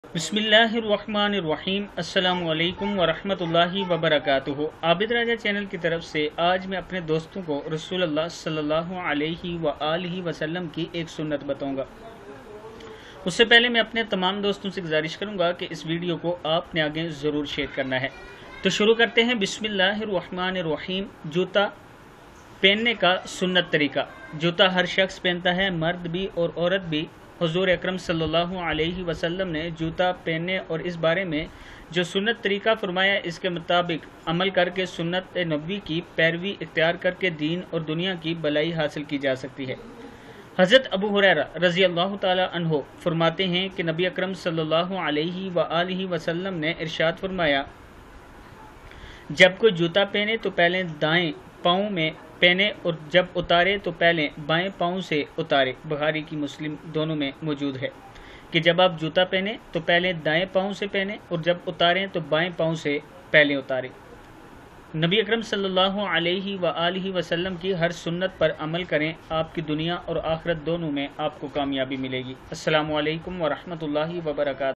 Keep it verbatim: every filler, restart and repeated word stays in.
बिस्मिल्लाहिर्रहमानिर्रहीम। अस्सलामु अलैकुम वरहमतुल्लाहि वबरकातुहु। आबिद राजा चैनल की तरफ से आज मैं अपने दोस्तों को रसूलुल्लाह सल्लल्लाहु अलैहि व आलिहि वसल्लम की एक सुन्नत बताऊंगा। उससे पहले मैं अपने तमाम दोस्तों से गुजारिश करूंगा कि इस वीडियो को आपने आगे ज़रूर शेयर करना है। तो शुरू करते हैं। बिस्मिल्लाहिर्रहमानिर्रहीम। जूता पहनने का सुन्नत तरीका। जूता हर शख्स पहनता है, मर्द भी और औरत भी। हुजूर अकरम सल्लल्लाहु अलैहि वसल्लम ने जूता पहनने और इस बारे में जो सुन्नत तरीका फरमाया, इसके मुताबिक अमल करके सुन्नत नबवी की पैरवी इख्तियार करके दीन और दुनिया की भलाई हासिल की जा सकती है। हज़रत अबू हुरैरा रज़ी अल्लाह ताला अन्हो फरमाते हैं कि नबी अकरम सल्लल्लाहु अलैहि व आलिहि वसल्लम ने इरशाद फरमाया, जब कोई जूता पहने तो पहले दाएं पाँव में पहने और जब उतारे तो पहले बाएं पाँव से उतारे। बुखारी की मुस्लिम दोनों में मौजूद है कि जब आप जूता पहने तो पहले दाएं पाँव से पहने और जब उतारें तो बाएं पाँव से पहले उतारें। नबी अकरम सल्लल्लाहु अलैहि व आलिहि वसल्लम की हर सुन्नत पर अमल करें, आपकी दुनिया और आखिरत दोनों में आपको कामयाबी मिलेगी। अस्सलामु अलैकुम व रहमतुल्लाहि व बरकातुहू।